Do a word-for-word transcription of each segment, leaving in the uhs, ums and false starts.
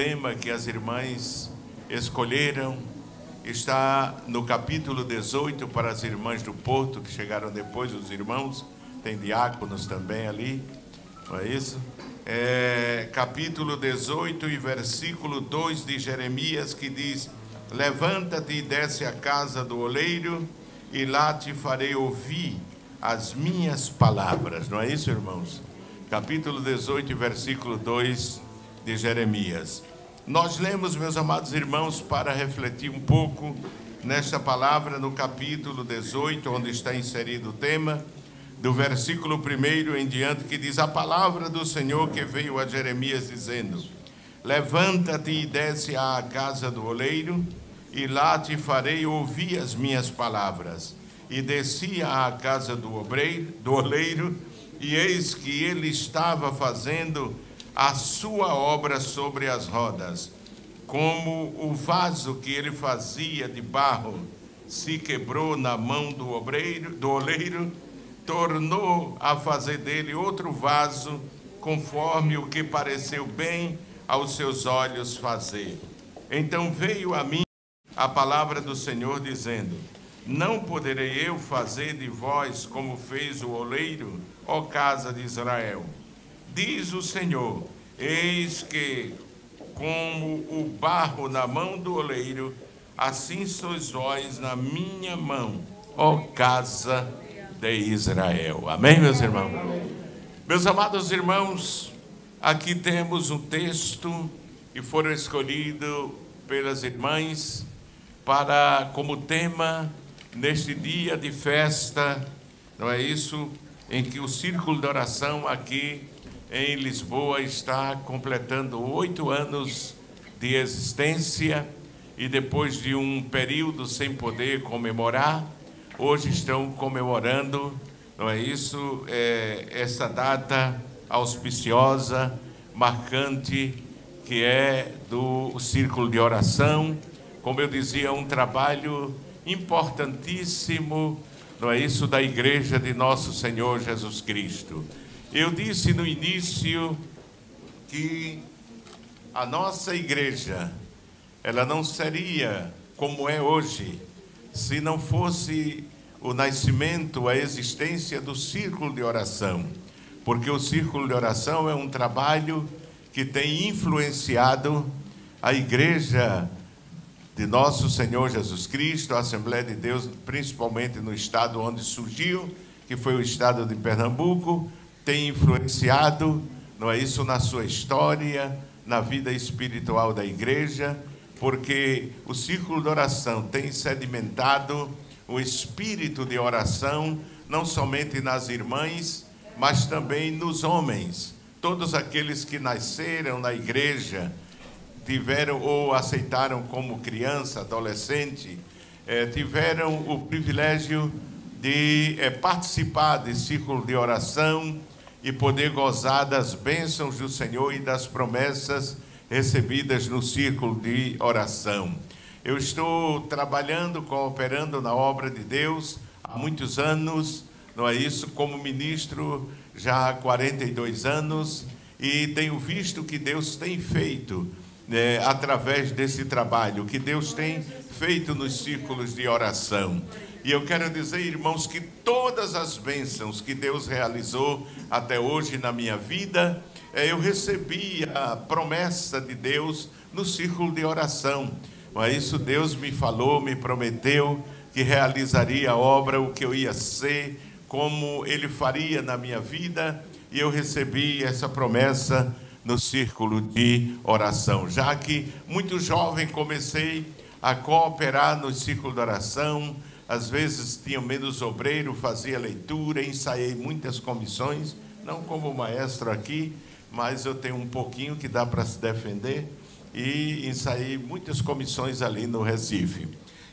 tema que as irmãs escolheram está no capítulo dezoito, para as irmãs do Porto, que chegaram depois, os irmãos, tem diáconos também ali, não é isso? É, capítulo dezoito e versículo dois de Jeremias, que diz: levanta-te e desce à casa do oleiro, e lá te farei ouvir as minhas palavras. Não é isso, irmãos? Capítulo dezoito, versículo dois de Jeremias. Nós lemos, meus amados irmãos, para refletir um pouco nesta palavra no capítulo dezoito, onde está inserido o tema, do versículo primeiro em diante, que diz: a palavra do Senhor que veio a Jeremias dizendo: levanta-te e desce à casa do oleiro, e lá te farei ouvir as minhas palavras. E descia à casa do obreiro, do oleiro, e eis que ele estava fazendo a sua obra sobre as rodas. Como o vaso que ele fazia de barro se quebrou na mão do obreiro, do oleiro, tornou a fazer dele outro vaso, conforme o que pareceu bem aos seus olhos fazer. Então veio a mim a palavra do Senhor, dizendo: não poderei eu fazer de vós como fez o oleiro, ó casa de Israel? Diz o Senhor: eis que, como o barro na mão do oleiro, assim sois vós na minha mão, ó casa de Israel. Amém, meus irmãos? Meus amados irmãos, aqui temos um texto que foram escolhido pelas irmãs para, como tema, neste dia de festa, não é isso? Em que o círculo de oração aqui em Lisboa está completando oito anos de existência, e depois de um período sem poder comemorar, hoje estão comemorando, não é isso? É, essa data auspiciosa, marcante, que é do círculo de oração. Como eu dizia, um trabalho importantíssimo, não é isso, da Igreja de Nosso Senhor Jesus Cristo. Eu disse no início que a nossa igreja, ela não seria como é hoje, se não fosse o nascimento, a existência do círculo de oração. Porque o círculo de oração é um trabalho que tem influenciado a Igreja de Nosso Senhor Jesus Cristo, a Assembleia de Deus, principalmente no estado onde surgiu, que foi o estado de Pernambuco, tem influenciado, não é isso, na sua história, na vida espiritual da igreja, porque o círculo de oração tem sedimentado o espírito de oração, não somente nas irmãs, mas também nos homens. Todos aqueles que nasceram na igreja, tiveram ou aceitaram como criança, adolescente, eh, tiveram o privilégio de eh, participar desse círculo de oração e poder gozar das bênçãos do Senhor e das promessas recebidas no círculo de oração. Eu estou trabalhando, cooperando na obra de Deus há muitos anos, não é isso? Como ministro já há quarenta e dois anos, e tenho visto que Deus tem feito É, através desse trabalho, que Deus tem feito nos círculos de oração. E eu quero dizer, irmãos, que todas as bênçãos que Deus realizou até hoje na minha vida, é, eu recebi a promessa de Deus no círculo de oração. Mas isso Deus me falou, me prometeu que realizaria a obra, o que eu ia ser, como Ele faria na minha vida, e eu recebi essa promessa no círculo de oração. Já que muito jovem comecei a cooperar no círculo de oração, às vezes tinha menos obreiro, fazia leitura, ensaiei muitas comissões, não como maestro aqui, mas eu tenho um pouquinho que dá para se defender, e ensaiei muitas comissões ali no Recife.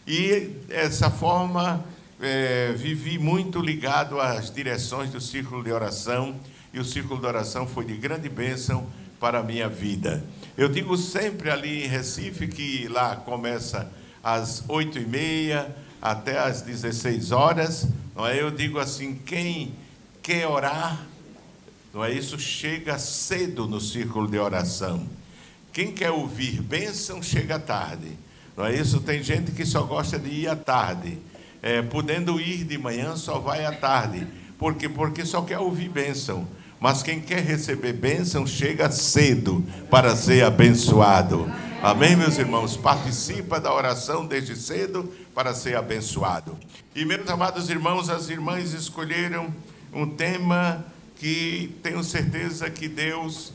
E dessa forma, é, vivi muito ligado às direções do círculo de oração, e o círculo de oração foi de grande bênção para a minha vida. Eu digo sempre ali em Recife, que lá começa às oito e meia até às dezesseis horas, não é? Eu digo assim, quem quer orar, não é isso, chega cedo no círculo de oração. Quem quer ouvir bênção, chega tarde. Não é isso? Tem gente que só gosta de ir à tarde. É, podendo ir de manhã, só vai à tarde. Por quê? Porque só quer ouvir bênção. Mas quem quer receber bênção, chega cedo para ser abençoado. Amém, meus irmãos? Participa da oração desde cedo para ser abençoado. E, meus amados irmãos, as irmãs escolheram um tema que tenho certeza que Deus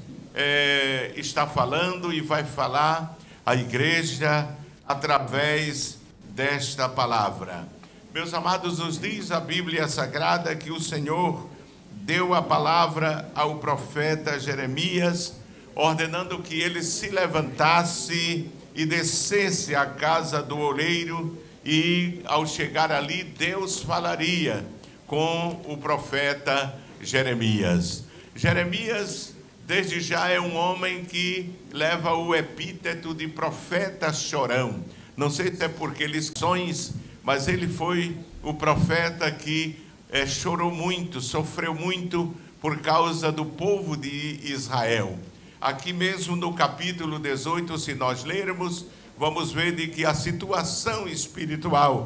é, está falando e vai falar à igreja através desta palavra. Meus amados, nos diz a Bíblia Sagrada que o Senhor deu a palavra ao profeta Jeremias, ordenando que ele se levantasse e descesse à casa do oleiro, e ao chegar ali, Deus falaria com o profeta Jeremias. Jeremias, desde já, é um homem que leva o epíteto de profeta chorão. Não sei se é porque lições, mas ele foi o profeta que é, chorou muito, sofreu muito por causa do povo de Israel. Aqui mesmo no capítulo dezoito, se nós lermos, vamos ver de que a situação espiritual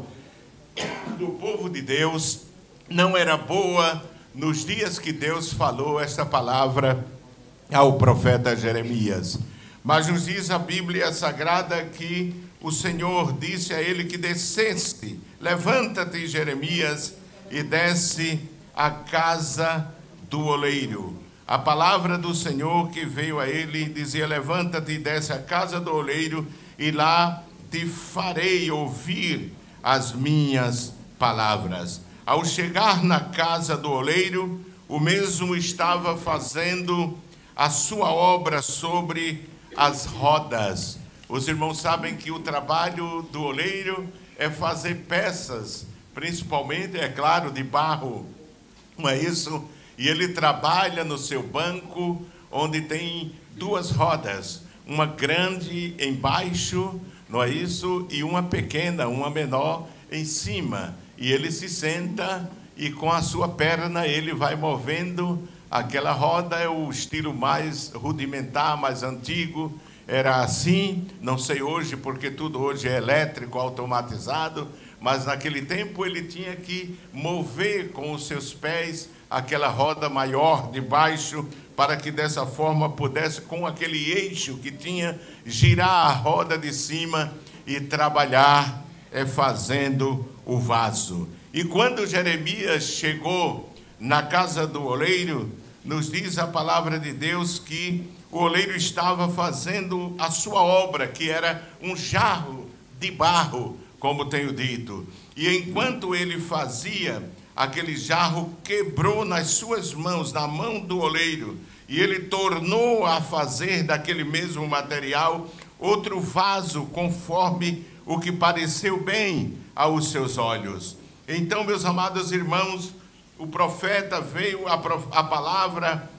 do povo de Deus não era boa nos dias que Deus falou esta palavra ao profeta Jeremias. Mas nos diz a Bíblia Sagrada que o Senhor disse a ele que descesse, levanta-te, Jeremias, e desce à casa do oleiro. A palavra do Senhor que veio a ele dizia: levanta-te e desce à casa do oleiro, e lá te farei ouvir as minhas palavras. Ao chegar na casa do oleiro, o mesmo estava fazendo a sua obra sobre as rodas. Os irmãos sabem que o trabalho do oleiro é fazer peças, principalmente, é claro, de barro, não é isso? E ele trabalha no seu banco, onde tem duas rodas, uma grande embaixo, não é isso? E uma pequena, uma menor em cima. E ele se senta e com a sua perna ele vai movendo aquela roda. É o estilo mais rudimentar, mais antigo. Era assim, não sei hoje, porque tudo hoje é elétrico, automatizado, mas naquele tempo ele tinha que mover com os seus pés aquela roda maior de baixo, para que dessa forma pudesse, com aquele eixo que tinha, girar a roda de cima e trabalhar é, fazendo o vaso. E quando Jeremias chegou na casa do oleiro, nos diz a palavra de Deus que o oleiro estava fazendo a sua obra, que era um jarro de barro, como tenho dito. E enquanto ele fazia, aquele jarro quebrou nas suas mãos, na mão do oleiro, e ele tornou a fazer daquele mesmo material outro vaso, conforme o que pareceu bem aos seus olhos. Então, meus amados irmãos, o profeta veio, a, a palavra,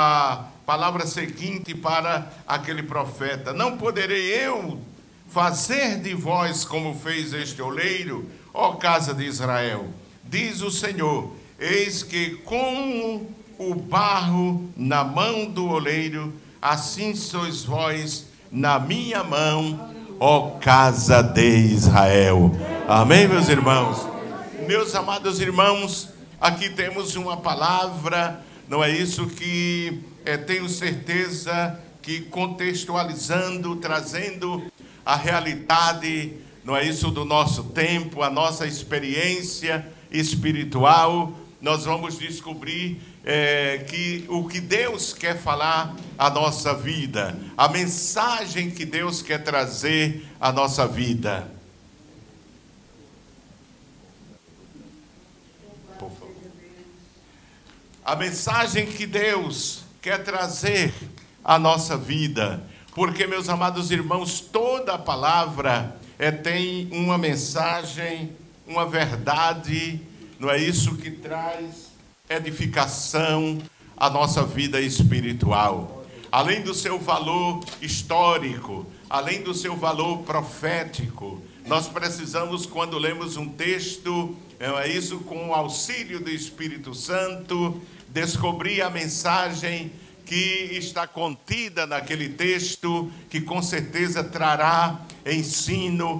a palavra seguinte para aquele profeta: não poderei eu fazer de vós como fez este oleiro, ó casa de Israel? Diz o Senhor: eis que com o barro na mão do oleiro, assim sois vós na minha mão, ó casa de Israel. Amém, meus irmãos? Meus amados irmãos, aqui temos uma palavra, não é isso, que é, tenho certeza que contextualizando, trazendo a realidade, não é isso, do nosso tempo, a nossa experiência espiritual, nós vamos descobrir é, que o que Deus quer falar à nossa vida, a mensagem que Deus quer trazer à nossa vida. Por favor. A mensagem que Deus quer trazer à nossa vida, porque, meus amados irmãos, toda a palavra é, tem uma mensagem, uma verdade, não é isso, que traz edificação à nossa vida espiritual. Além do seu valor histórico, além do seu valor profético, nós precisamos, quando lemos um texto, é isso, com o auxílio do Espírito Santo, descobrir a mensagem que está contida naquele texto, que com certeza trará ensino,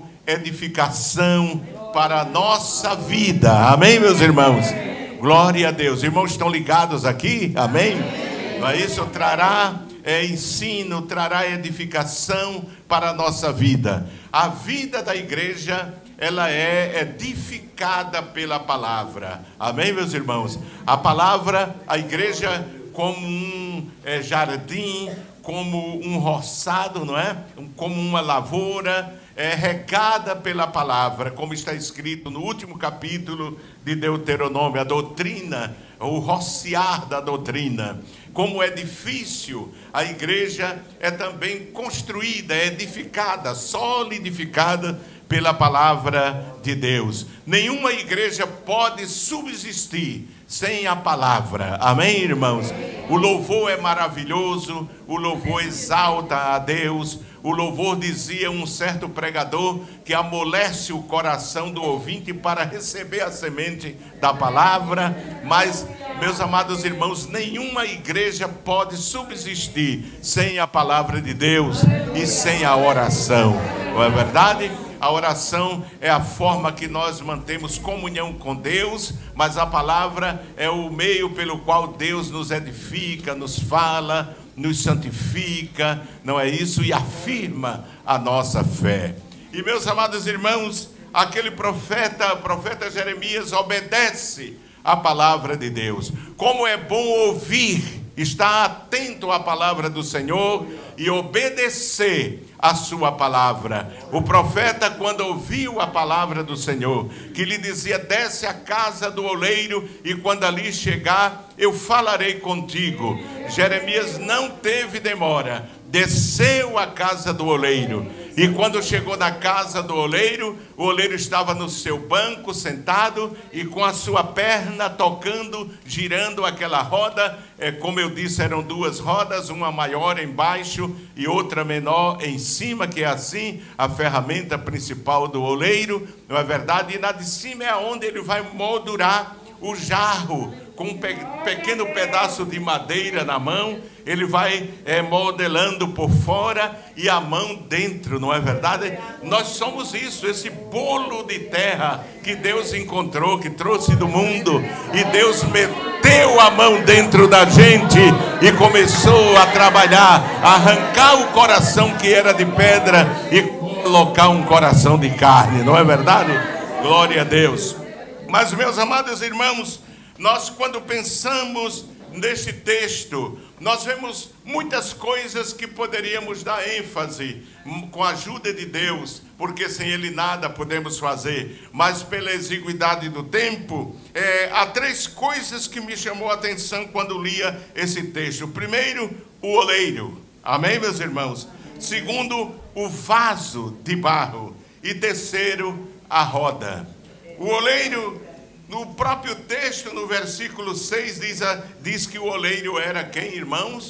edificação para a nossa vida. Amém, meus irmãos? Glória a Deus. Irmãos, estão ligados aqui? Amém? Isso trará é, ensino, trará edificação para a nossa vida. A vida da igreja, ela é edificada pela palavra. Amém, meus irmãos? A palavra, a igreja como um é, jardim, como um roçado, não é? Como uma lavoura, é regada pela palavra, como está escrito no último capítulo de Deuteronômio, a doutrina, o rociar da doutrina. Como edifício, a igreja é também construída, é edificada, solidificada pela palavra de Deus. Nenhuma igreja pode subsistir sem a palavra. Amém, irmãos? O louvor é maravilhoso, o louvor exalta a Deus. O louvor, dizia um certo pregador, que amolece o coração do ouvinte para receber a semente da palavra. Mas, meus amados irmãos, nenhuma igreja pode subsistir sem a palavra de Deus e sem a oração. Não é verdade? A oração é a forma que nós mantemos comunhão com Deus, mas a palavra é o meio pelo qual Deus nos edifica, nos fala, nos santifica, não é isso? E afirma a nossa fé. E, meus amados irmãos, aquele profeta, o profeta Jeremias, obedece à palavra de Deus. Como é bom ouvir, estar atento à palavra do Senhor e obedecer a sua palavra. O profeta, quando ouviu a palavra do Senhor, que lhe dizia: desce à casa do oleiro, e quando ali chegar, eu falarei contigo. Jeremias não teve demora, desceu à casa do oleiro. E quando chegou na casa do oleiro, o oleiro estava no seu banco, sentado, e com a sua perna tocando, girando aquela roda. É, como eu disse, eram duas rodas, uma maior embaixo e outra menor em cima, que é assim a ferramenta principal do oleiro, não é verdade? E na de cima é onde ele vai moldurar o jarro, com um pe pequeno pedaço de madeira na mão. Ele vai é, modelando por fora e a mão dentro, não é verdade? Nós somos isso, esse bolo de terra que Deus encontrou, que trouxe do mundo, e Deus meteu a mão dentro da gente e começou a trabalhar, a arrancar o coração que era de pedra e colocar um coração de carne, não é verdade? Glória a Deus. Mas, meus amados irmãos, nós, quando pensamos neste texto, nós vemos muitas coisas que poderíamos dar ênfase com a ajuda de Deus, porque sem Ele nada podemos fazer. Mas pela exiguidade do tempo, é, há três coisas que me chamou a atenção quando lia esse texto. Primeiro, o oleiro. Amém, meus irmãos? Segundo, o vaso de barro. E terceiro, a roda. O oleiro, no próprio texto, no versículo seis, diz, a, diz que o oleiro era quem, irmãos?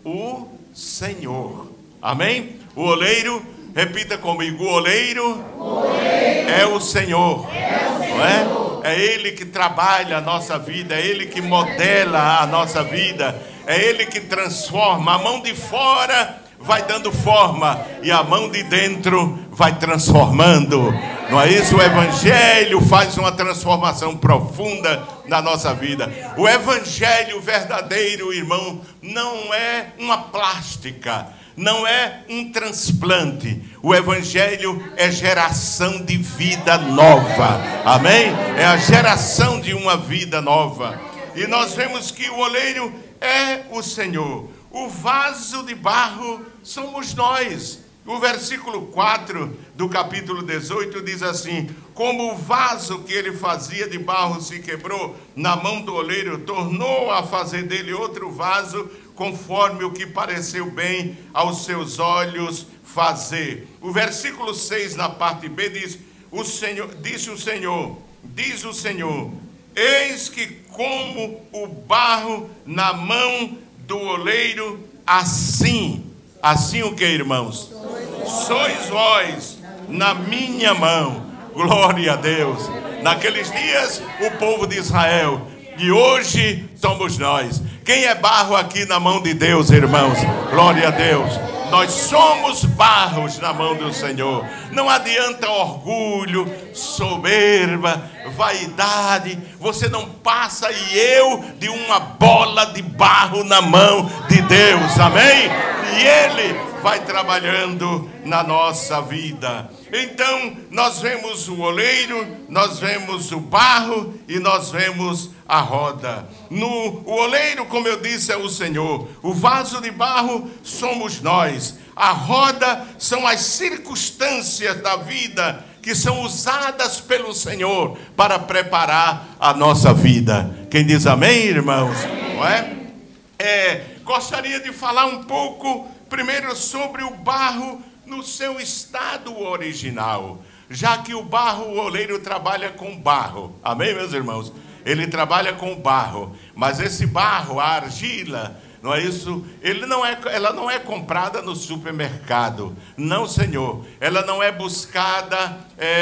O Senhor. Amém? O oleiro, repita comigo, o oleiro, o oleiro é o Senhor. É o Senhor. Não é? É Ele que trabalha a nossa vida, é Ele que modela a nossa vida, é Ele que transforma. A mão de fora vai dando forma e a mão de dentro vai transformando. Não é isso? O Evangelho faz uma transformação profunda na nossa vida. O Evangelho verdadeiro, irmão, não é uma plástica, não é um transplante. O Evangelho é geração de vida nova. Amém? É a geração de uma vida nova. E nós vemos que o oleiro é o Senhor. O vaso de barro somos nós. O versículo quatro do capítulo dezoito diz assim: como o vaso que ele fazia de barro se quebrou na mão do oleiro, tornou a fazer dele outro vaso, conforme o que pareceu bem aos seus olhos fazer. O versículo seis, na parte B, diz: o Senhor, disse o Senhor, diz o Senhor, eis que como o barro na mão do oleiro, assim, assim o que, irmãos? Sois vós na minha mão. Glória a Deus. Naqueles dias, o povo de Israel, e hoje somos nós. Quem é barro aqui na mão de Deus, irmãos? Glória a Deus. Nós somos barros na mão do Senhor. Não adianta orgulho, soberba, vaidade. Você não passa e eu de uma bola de barro na mão de Deus, amém? E Ele vai trabalhando na nossa vida. Então nós vemos o oleiro, nós vemos o barro e nós vemos a roda. No o oleiro, como eu disse, é o Senhor. O vaso de barro somos nós. A roda são as circunstâncias da vida que são usadas pelo Senhor para preparar a nossa vida. Quem diz amém, irmãos? Não é? É, gostaria de falar um pouco primeiro sobre o barro no seu estado original, já que o barro, o oleiro trabalha com barro, amém, meus irmãos? Ele trabalha com barro, mas esse barro, a argila, não é isso? Ele não é, ela não é comprada no supermercado, não, Senhor. Ela não é buscada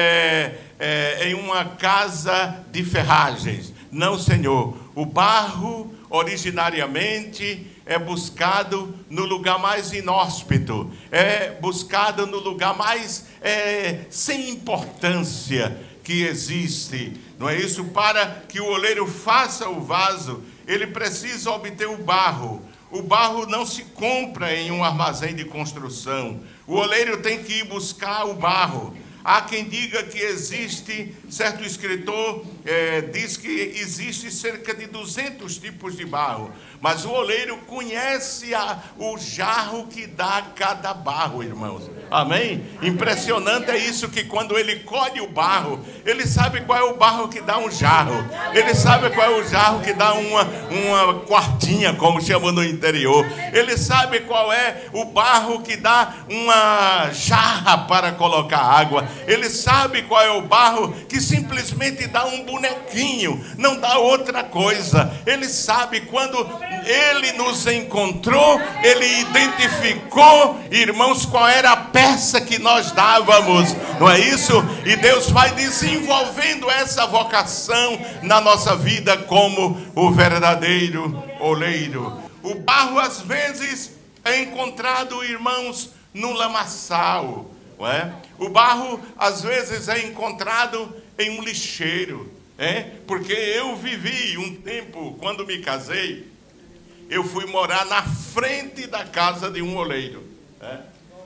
é, é, em uma casa de ferragens, não, Senhor. O barro, originariamente, é buscado no lugar mais inóspito, é buscado no lugar mais é, sem importância que existe, não é isso? Para que o oleiro faça o vaso, ele precisa obter o barro. O barro não se compra em um armazém de construção. O oleiro tem que ir buscar o barro. Há quem diga que existe, certo escritor é, diz que existe cerca de duzentos tipos de barro, mas o oleiro conhece a, o jarro que dá cada barro, irmãos. Amém? Impressionante é isso, que quando ele colhe o barro, ele sabe qual é o barro que dá um jarro. Ele sabe qual é o jarro que dá uma, uma quartinha, como chamam no interior. Ele sabe qual é o barro que dá uma jarra para colocar água. Ele sabe qual é o barro que simplesmente dá um bonequinho, não dá outra coisa. Ele sabe, quando ele nos encontrou, ele identificou, irmãos, qual era a peça que nós dávamos, não é isso? E Deus vai desenvolvendo essa vocação na nossa vida como o verdadeiro oleiro. O barro às vezes é encontrado, irmãos, no lamaçal, não é? O barro às vezes é encontrado em um lixeiro, é? Porque eu vivi um tempo, quando me casei, eu fui morar na frente da casa de um oleiro, é?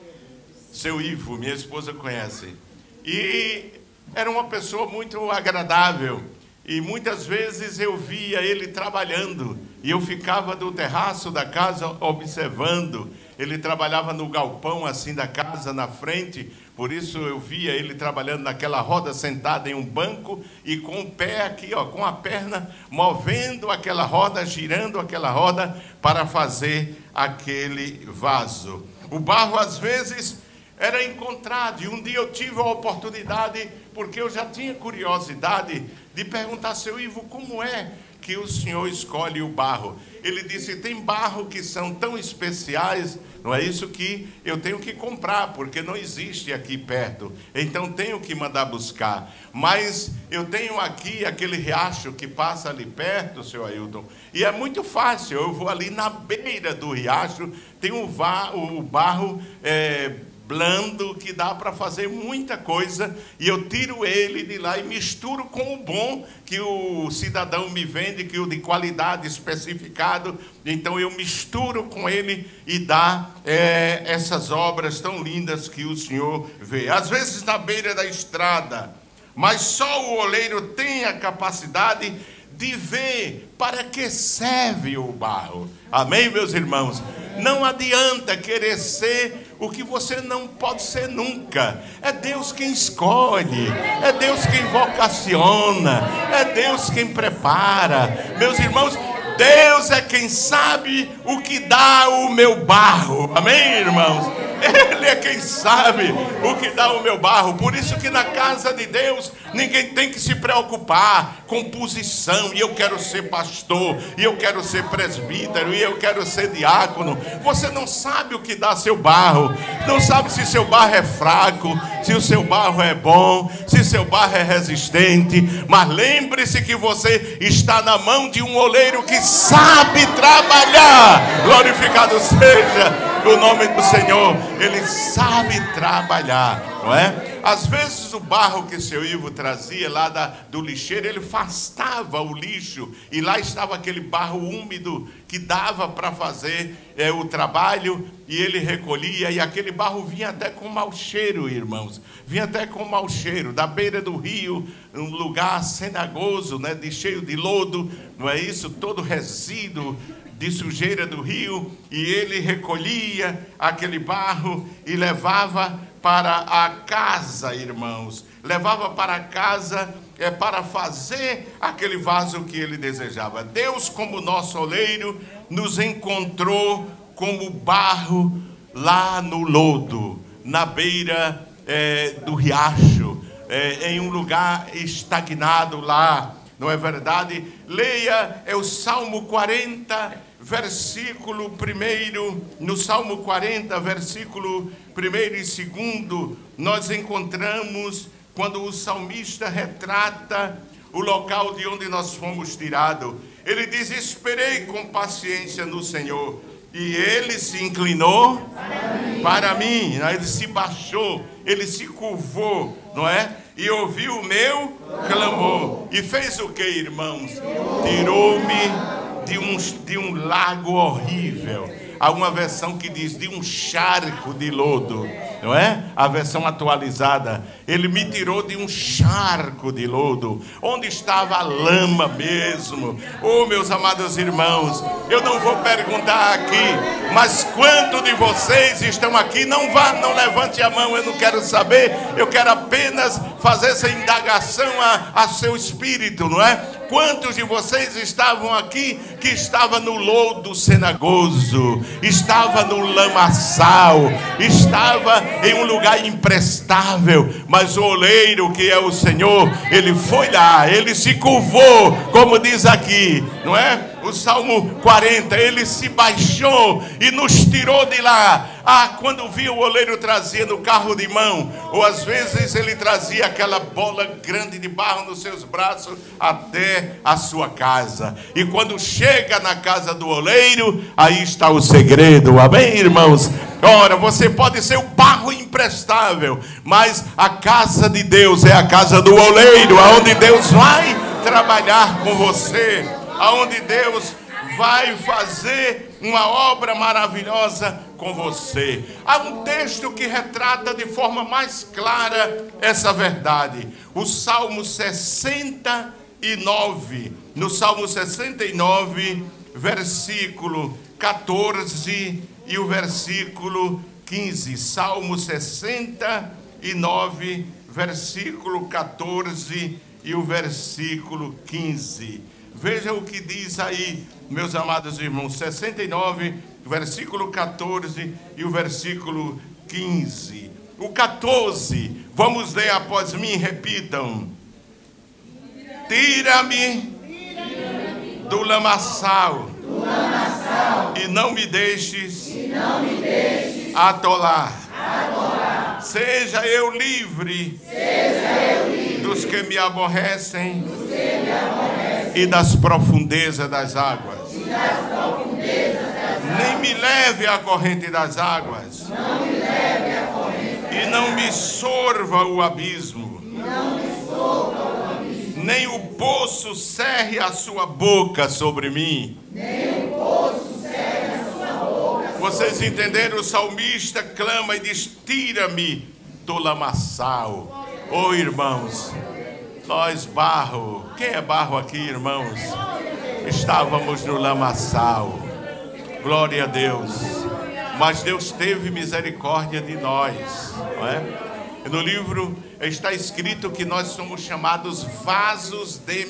Seu Ivo, minha esposa conhece, e era uma pessoa muito agradável, e muitas vezes eu via ele trabalhando, e eu ficava do terraço da casa observando. Ele trabalhava no galpão assim da casa, na frente, por isso eu via ele trabalhando naquela roda, sentado em um banco e com o pé aqui, ó, com a perna, movendo aquela roda, girando aquela roda para fazer aquele vaso. O barro às vezes era encontrado, e um dia eu tive a oportunidade, porque eu já tinha curiosidade, de perguntar, seu Ivo, como é que o senhor escolhe o barro? Ele disse, tem barro que são tão especiais, não é isso, que eu tenho que comprar, porque não existe aqui perto, então tenho que mandar buscar. Mas eu tenho aqui aquele riacho que passa ali perto, seu Ailton, e é muito fácil, eu vou ali na beira do riacho, tem o, o barro é, blando, que dá para fazer muita coisa, e eu tiro ele de lá e misturo com o bom que o cidadão me vende, que o de qualidade especificado, então eu misturo com ele e dá é, essas obras tão lindas que o Senhor vê. Às vezes na beira da estrada, mas só o oleiro tem a capacidade de ver para que serve o barro. Amém, meus irmãos? Não adianta querer ser o que você não pode ser nunca. É Deus quem escolhe, é Deus quem vocaciona, é Deus quem prepara. Meus irmãos, Deus é quem sabe o que dá o meu barro. Amém, irmãos? Ele é quem sabe o que dá o meu barro. Por isso que na casa de Deus ninguém tem que se preocupar com posição. E eu quero ser pastor, e eu quero ser presbítero, e eu quero ser diácono. Você não sabe o que dá seu barro. Não sabe se seu barro é fraco, se o seu barro é bom, se seu barro é resistente. Mas lembre-se que você está na mão de um oleiro que sabe trabalhar. Glorificado seja o nome do Senhor. Ele sabe trabalhar, não é? Às vezes o barro que seu Ivo trazia lá da, do lixeiro, ele afastava o lixo, e lá estava aquele barro úmido que dava para fazer é, o trabalho, e ele recolhia, e aquele barro vinha até com mau cheiro, irmãos, vinha até com mau cheiro, da beira do rio, um lugar cenagoso, né, de, cheio de lodo, não é isso? Todo resíduo de sujeira do rio, e ele recolhia aquele barro e levava para a casa, irmãos, levava para casa é, para fazer aquele vaso que ele desejava. Deus, como nosso oleiro, nos encontrou como barro lá no lodo, na beira é, do riacho, é, em um lugar estagnado lá, não é verdade? Leia, é o Salmo quarenta, versículo primeiro, no Salmo quarenta, versículo primeiro e segundo, nós encontramos quando o salmista retrata o local de onde nós fomos tirados. Ele diz: esperei com paciência no Senhor, e ele se inclinou para mim, para mim. Ele se baixou, ele se curvou, não é? E ouviu o meu clamor. E fez o que, irmãos? Tirou-me de um, de um lago horrível. Há uma versão que diz de um charco de lodo, não é? A versão atualizada. Ele me tirou de um charco de lodo, onde estava a lama mesmo. Oh, meus amados irmãos, eu não vou perguntar aqui, mas quantos de vocês estão aqui? Não vá, não levante a mão, eu não quero saber. Eu quero apenas fazer essa indagação a, a seu espírito, não é? Quantos de vocês estavam aqui que estava no lodo cenagoso, estava no lamaçal, estava em um lugar imprestável, mas o oleiro, que é o Senhor, ele foi lá, ele se curvou, como diz aqui, não é? O Salmo quarenta, ele se baixou e nos tirou de lá. Ah, quando via o oleiro trazia no carro de mão, ou às vezes ele trazia aquela bola grande de barro nos seus braços até a sua casa. E quando chega na casa do oleiro, aí está o segredo, amém, irmãos? Ora, você pode ser o barro imprestável, mas a casa de Deus é a casa do oleiro, aonde Deus vai trabalhar com você, aonde Deus vai fazer uma obra maravilhosa com você. Há um texto que retrata de forma mais clara essa verdade. O Salmo sessenta e nove. No Salmo sessenta e nove, versículo quatorze e o versículo quinze. Salmo sessenta e nove, versículo quatorze e o versículo quinze. Veja o que diz aí, meus amados irmãos, sessenta e nove, versículo quatorze e o versículo quinze. O quatorze, vamos ler após mim, repitam. Tira-me do lamaçal, do lamaçal e não me deixes, e não me deixes atolar. atolar. Seja eu livre, Seja eu livre dos que me aborrecem, dos que me aborrecem e das profundezas das águas. E das profundezas das águas. Nem me leve à corrente das águas. Não me leve à corrente. E não me sorva o abismo. E não me sorva o abismo. Nem o poço cerre a sua boca sobre mim. Nem o poço cerre a sua boca. Vocês entenderam? O salmista clama e diz: tira-me do lamaçal. Oh, irmãos, nós barro, quem é barro aqui, irmãos? Estávamos no lamaçal, glória a Deus, mas Deus teve misericórdia de nós, não é? No livro está escrito que nós somos chamados vasos de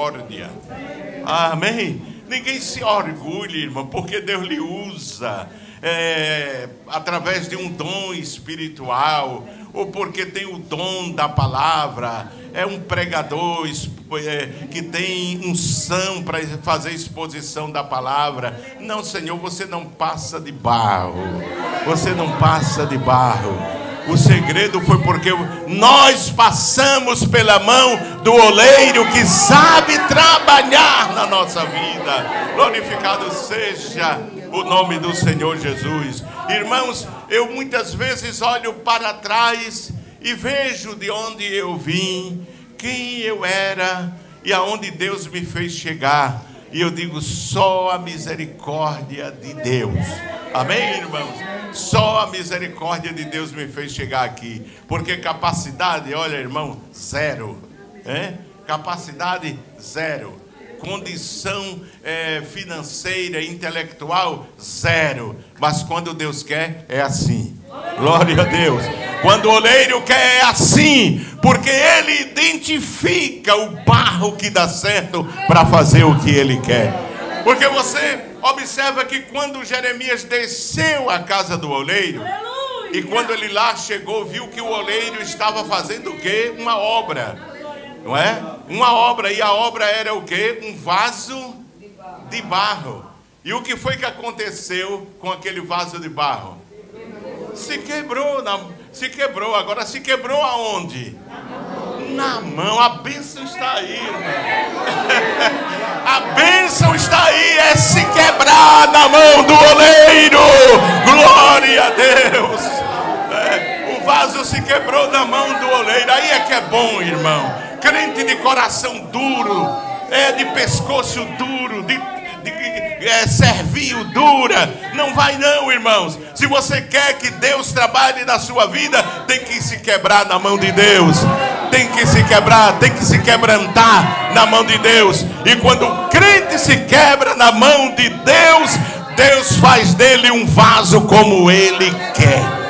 misericórdia, amém? Ninguém se orgulhe, irmão, porque Deus lhe usa. é, através de um dom espiritual, ou porque tem o dom da palavra, é um pregador é, que tem unção para fazer exposição da palavra. Não, Senhor, você não passa de barro. Você não passa de barro. O segredo foi porque nós passamos pela mão do oleiro que sabe trabalhar na nossa vida. Glorificado seja o nome do Senhor Jesus. Irmãos, eu muitas vezes olho para trás e vejo de onde eu vim, quem eu era e aonde Deus me fez chegar. E eu digo, só a misericórdia de Deus. Amém, irmãos? Só a misericórdia de Deus me fez chegar aqui. Porque capacidade, olha, irmão, zero. É? Capacidade, zero. Condição é, financeira, intelectual, zero. Mas quando Deus quer, é assim. Glória a Deus. Quando o oleiro quer, é assim. Porque ele identifica o barro que dá certo para fazer o que ele quer. Porque você observa que quando Jeremias desceu à casa do oleiro, e quando ele lá chegou, viu que o oleiro estava fazendo o quê? Uma obra. Não é? Uma obra. E a obra era o quê? Um vaso de barro. E o que foi que aconteceu com aquele vaso de barro? Se quebrou. Na, se quebrou. Agora se quebrou aonde? Na mão. A bênção está aí, irmão. A bênção está aí. É se quebrar na mão do oleiro. Glória a Deus. É, o vaso se quebrou na mão do oleiro. Aí é que é bom, irmão. Crente de coração duro, é de pescoço duro, de, de é, servil dura, não vai não, irmãos. Se você quer que Deus trabalhe na sua vida, tem que se quebrar na mão de Deus. Tem que se quebrar, tem que se quebrantar na mão de Deus. E quando o crente se quebra na mão de Deus, Deus faz dele um vaso como ele quer.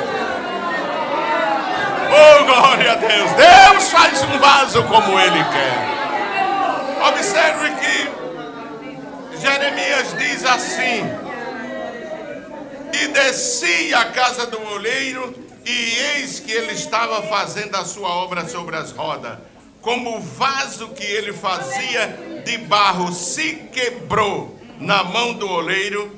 Oh, glória a Deus. Deus faz um vaso como ele quer. Observe que Jeremias diz assim: e desci à casa do oleiro, e eis que ele estava fazendo a sua obra sobre as rodas. Como o vaso que ele fazia de barro se quebrou na mão do oleiro,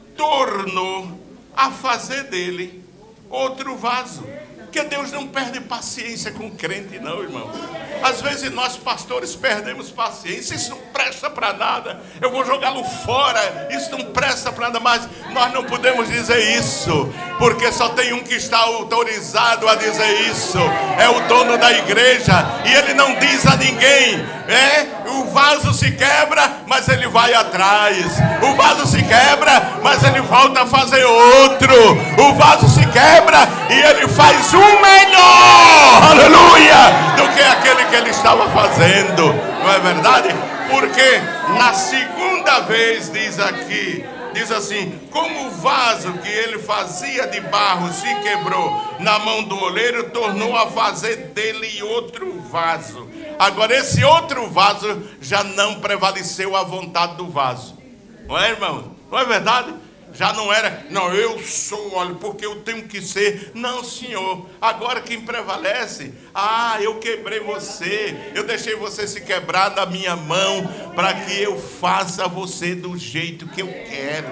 tornou a fazer dele outro vaso. Porque Deus não perde paciência com o crente, não, irmão. Às vezes nós pastores perdemos paciência. Isso não presta para nada. Eu vou jogá-lo fora. Isso não presta para nada. Mas nós não podemos dizer isso, porque só tem um que está autorizado a dizer isso. É o dono da igreja. E ele não diz a ninguém. É, o vaso se quebra, mas ele vai atrás. O vaso se quebra, mas ele volta a fazer outro. O vaso se quebra e ele faz um melhor, aleluia, do que aquele que ele estava fazendo. Não é verdade? Porque na segunda vez diz aqui, diz assim: como o vaso que ele fazia de barro se quebrou na mão do oleiro, tornou a fazer dele outro vaso. Agora esse outro vaso já não prevaleceu a vontade do vaso. Não é, irmão? Não é verdade? Já não era, não, eu sou, olha, porque eu tenho que ser. Não, senhor, agora quem prevalece, ah, eu quebrei você, eu deixei você se quebrar na minha mão, para que eu faça você do jeito que eu quero.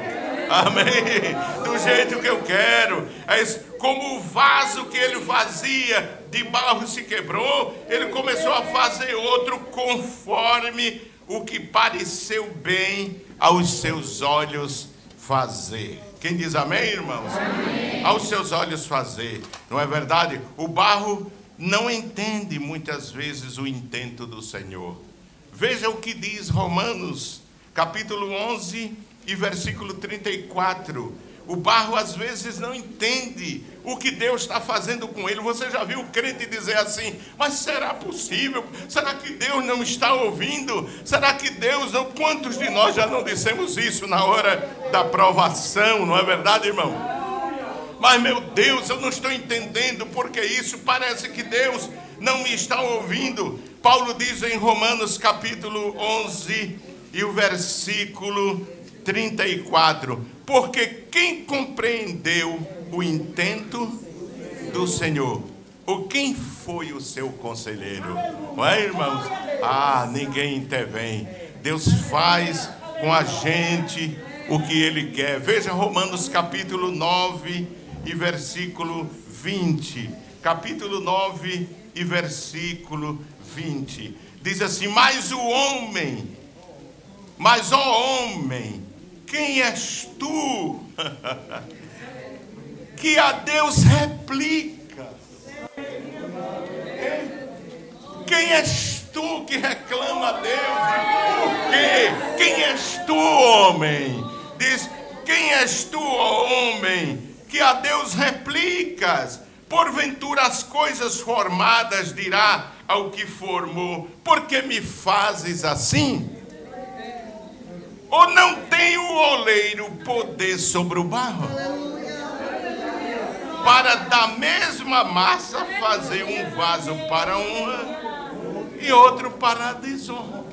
Amém? Do jeito que eu quero. É isso. Como o vaso que ele fazia de barro se quebrou, ele começou a fazer outro conforme o que pareceu bem aos seus olhos fazer. Quem diz amém, irmãos? Amém. Aos seus olhos fazer. Não é verdade? O barro não entende muitas vezes o intento do Senhor. Veja o que diz Romanos, capítulo onze e versículo trinta e quatro. O barro às vezes não entende o que Deus está fazendo com ele. Você já viu o crente dizer assim: mas será possível? Será que Deus não está ouvindo? Será que Deus não... Quantos de nós já não dissemos isso na hora da provação? Não é verdade, irmão? Mas meu Deus, eu não estou entendendo porque isso, parece que Deus não me está ouvindo. Paulo diz em Romanos capítulo onze e o versículo trinta e quatro. Porque quem compreendeu o intento do Senhor? Ou quem foi o seu conselheiro? Não é, irmãos? Ah, ninguém intervém. Deus faz com a gente o que Ele quer. Veja Romanos capítulo nove e versículo vinte. Capítulo nove e versículo vinte. Diz assim: mas o homem, mas ó homem, quem és tu que a Deus replica? Quem és tu que reclama a Deus? Por quê? Quem és tu, homem? Diz: quem és tu, homem, que a Deus replicas? Porventura as coisas formadas dirá ao que formou: por que me fazes assim? Ou não tem o oleiro poder sobre o barro, para da mesma massa fazer um vaso para honra e outro para a desonra?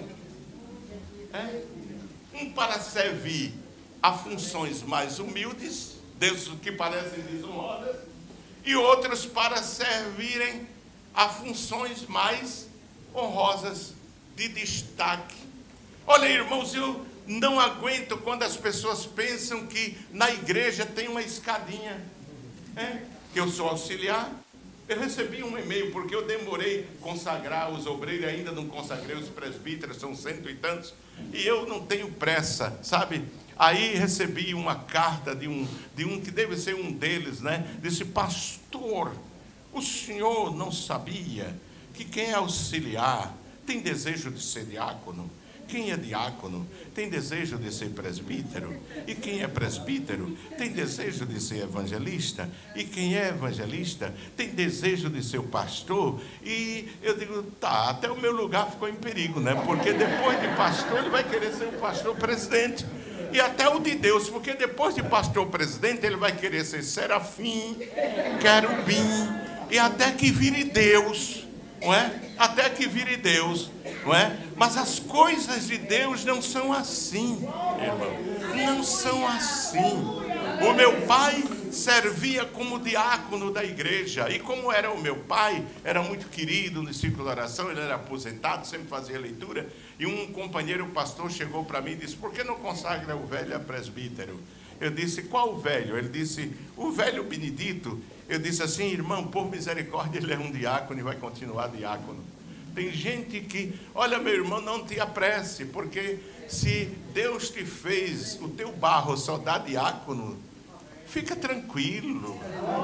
É? Um para servir a funções mais humildes, Deus que parecem desonrosas, e outros para servirem a funções mais honrosas, de destaque. Olha, irmãos, eu não aguento quando as pessoas pensam que na igreja tem uma escadinha. É, que eu sou auxiliar. Eu recebi um e-mail, porque eu demorei consagrar os obreiros, ainda não consagrei os presbíteros, são cento e tantos, e eu não tenho pressa, sabe? Aí recebi uma carta de um, de um que deve ser um deles, né? Disse: pastor, o senhor não sabia que quem é auxiliar tem desejo de ser diácono? Quem é diácono tem desejo de ser presbítero, e quem é presbítero tem desejo de ser evangelista, e quem é evangelista tem desejo de ser o pastor. E eu digo: tá, até o meu lugar ficou em perigo, né? Porque depois de pastor ele vai querer ser o pastor presidente, e até o de Deus, porque depois de pastor presidente ele vai querer ser serafim, querubim, e até que vire Deus, não é? Até que vire Deus, não é? Mas as coisas de Deus não são assim, irmão. Não são assim. O meu pai servia como diácono da igreja, e como era o meu pai, era muito querido no círculo de oração, ele era aposentado, sempre fazia leitura, e um companheiro pastor chegou para mim e disse: por que não consagra o velho a presbítero? Eu disse: qual velho? Ele disse: o velho Benedito. Eu disse assim: irmão, por misericórdia, ele é um diácono e vai continuar diácono. Tem gente que, olha, meu irmão, não te apresse, porque se Deus te fez o teu barro só dá diácono, fica tranquilo.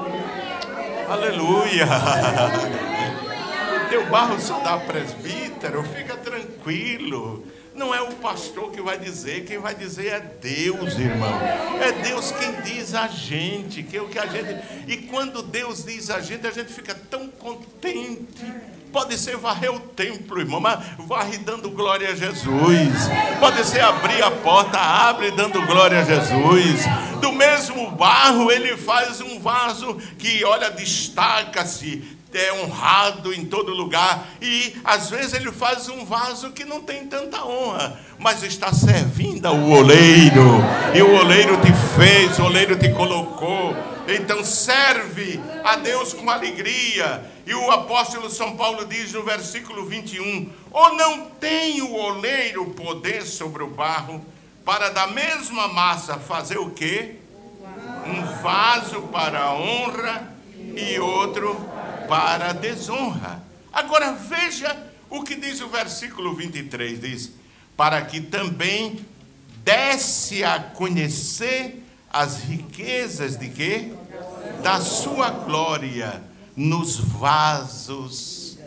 Aleluia. O teu barro só dá presbítero, fica tranquilo. Não é o pastor que vai dizer, quem vai dizer é Deus, irmão. É Deus quem diz a gente, que é o que a gente. E quando Deus diz a gente, a gente fica tão contente. Pode ser varrer o templo, irmão, mas varre dando glória a Jesus. Pode ser abrir a porta, abre dando glória a Jesus. Do mesmo barro ele faz um vaso que, olha, destaca-se, é honrado em todo lugar. E às vezes ele faz um vaso que não tem tanta honra, mas está servindo ao oleiro, e o oleiro te fez, o oleiro te colocou. Então serve a Deus com alegria. E o apóstolo São Paulo diz no versículo vinte e um: ou não tem o oleiro poder sobre o barro, para da mesma massa fazer o quê? Um vaso para a honra e outro para a desonra. Agora veja o que diz o versículo vinte e três, diz: para que também desse a conhecer as riquezas de quê? Da sua glória nos vasos,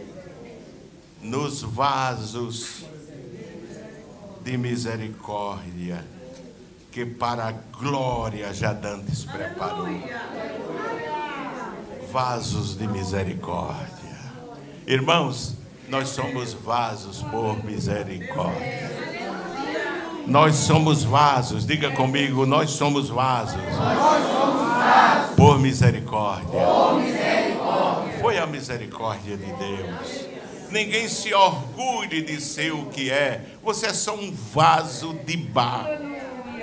nos vasos de misericórdia, que para a glória já dantes preparou. Vasos de misericórdia. Irmãos, nós somos vasos por misericórdia. Nós somos vasos, diga comigo, nós somos vasos, nós somos vasos por misericórdia. Por misericórdia. Foi a misericórdia de Deus. Ninguém se orgulhe de ser o que é. Você é só um vaso de barro.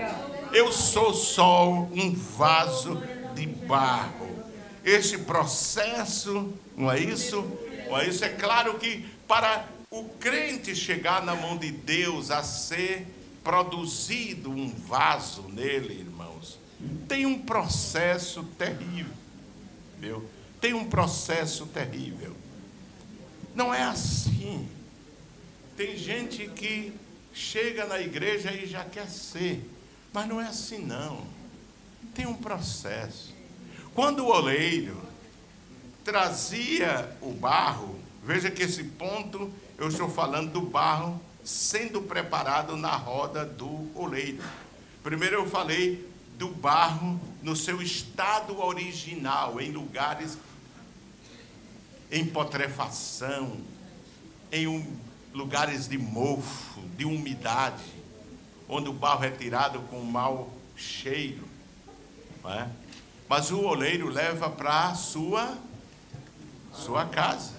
Eu sou só um vaso de barro. Este processo, não é isso? Não é isso? É claro que para o crente chegar na mão de Deus a ser produzido um vaso nele, irmãos, tem um processo terrível, viu? Tem um processo terrível. Não é assim. Tem gente que chega na igreja e já quer ser, mas não é assim não. Tem um processo. Quando o oleiro trazia o barro, veja que esse ponto eu estou falando do barro sendo preparado na roda do oleiro. Primeiro eu falei do barro no seu estado original, em lugares em putrefação, em um, lugares de mofo, de umidade, onde o barro é tirado com mau cheiro, não é? Mas o oleiro leva para a sua, sua casa.